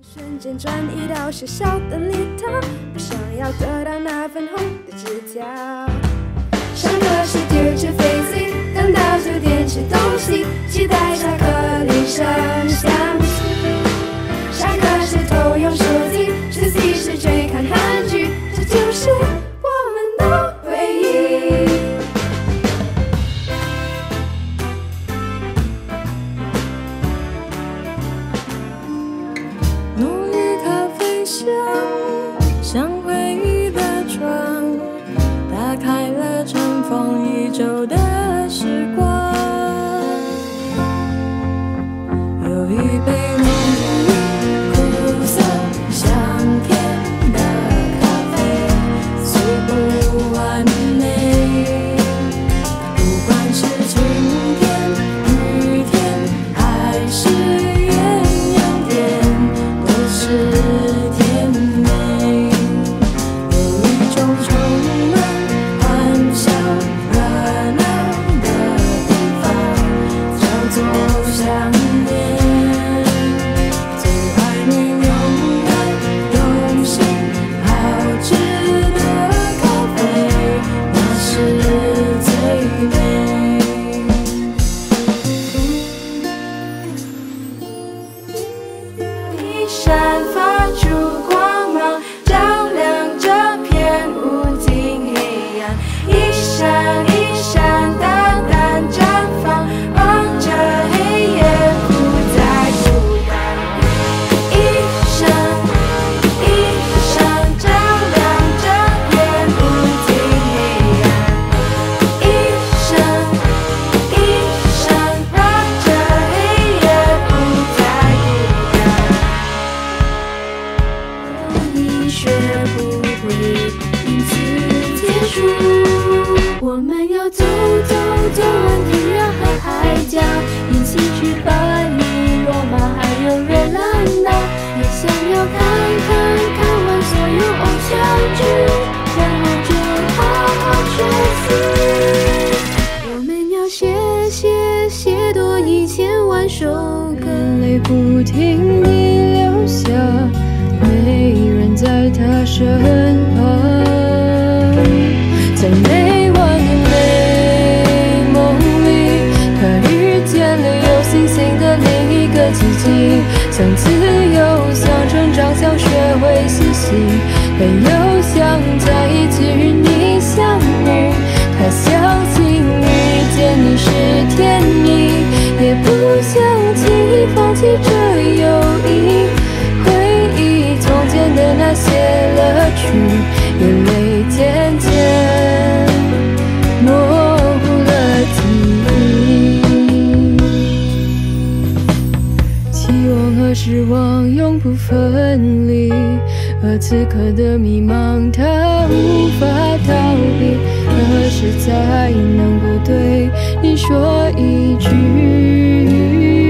瞬间转移到小小的里头，不想要得到那份红的纸条。上课时丢着飞机，等到9点吃东西，期待下课铃声响起。下课时偷用手机，实习时追看韩剧，这就是我们的回忆。 浓郁咖啡香，像回忆的窗，打开了尘封已久的时光。有一杯浓郁苦涩香甜的咖啡，虽不完美，不管是晴天、雨天，还是艳阳天，都是甜美。有一种充满欢笑、热闹的地方，叫做想念。最爱你勇敢、用心炮制的咖啡，那是最美。一闪发出光芒，照亮这片无尽黑暗。一闪一闪，淡淡绽放，让这黑夜不再孤单。一闪一闪，照亮这片无尽黑暗。一闪一闪，让这黑夜不再孤单。 你学不会因此结束，我们要走走走完天涯和海角，一起去巴黎、罗马还有热浪岛，也想要看完所有偶像剧，然后就好好学习。我们要写多1000万首歌， 眼泪不停地流下，没人在他身旁。在没完的美梦里，他遇见了有星星的另一个奇迹，想自由，想成长，想学会嬉戏，没有想在一起与你相遇。他相信遇见你是天意，也不想轻易放弃这友谊。回忆从前的那些乐趣，眼泪渐渐模糊了记忆。期望和失望永不分离，而此刻的迷茫它无法逃避。何时才能够对你说一句